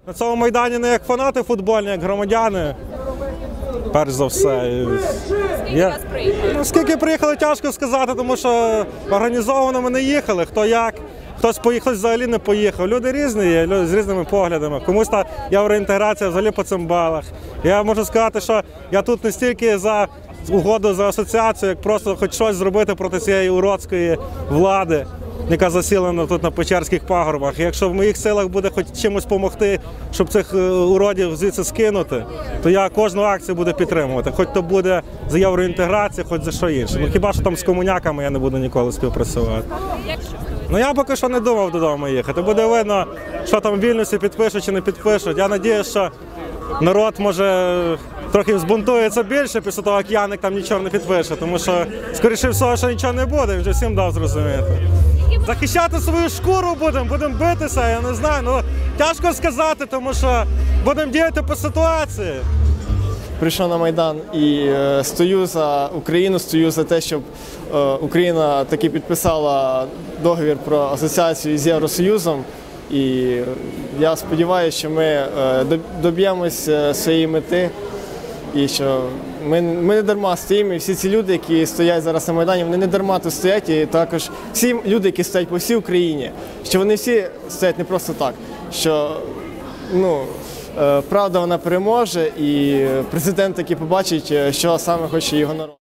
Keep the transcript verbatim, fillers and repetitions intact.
На цьому Майдані не як фанати футбольні, як громадяни, перш за все. Скільки Я... вас приїхали? Ну, скільки приїхали, тяжко сказати, тому що організовано ми не їхали, хто як. Хтось поїхав, взагалі не поїхав. Люди різні є, люди з різними поглядами. Комусь та євроінтеграція взагалі по цим балах. Я можу сказати, що я тут не стільки за угоду за асоціацію, як просто хоч щось зробити проти цієї уродської влади, яка засілена тут на Печерських пагорбах. І якщо в моїх силах буде хоч чимось допомогти, щоб цих уродів звідси скинути, то я кожну акцію буду підтримувати. Хоч то буде за євроінтеграцію, хоч за що інше. Ну хіба що там з комуняками я не буду ніколи співпрацювати. Ну я поки що не думав додому їхати. Буде видно, що там в Вільнюсі підпишуть чи не підпишуть. Я сподіваюся, що народ може трохи збунтується більше після того, як Яник там нічого не підпише. Тому що, скоріше всього, що нічого не буде, він вже всім дав зрозуміти. Захищати свою шкуру будемо, будемо битися, я не знаю. Ну, тяжко сказати, тому що будемо діяти по ситуації. Прийшов на Майдан і е, стою за Україну, стою за те, щоб е, Україна таки підписала договір про асоціацію з Євросоюзом. І я сподіваюся, що ми е, доб'ємось своєї мети і що ми, ми не дарма стоїмо. І всі ці люди, які стоять зараз на Майдані, вони не дарма тут стоять. І також всі люди, які стоять по всій Україні, що вони всі стоять не просто так, що ну, правда, вона переможе, і президент таки побачить, що саме хоче його народ.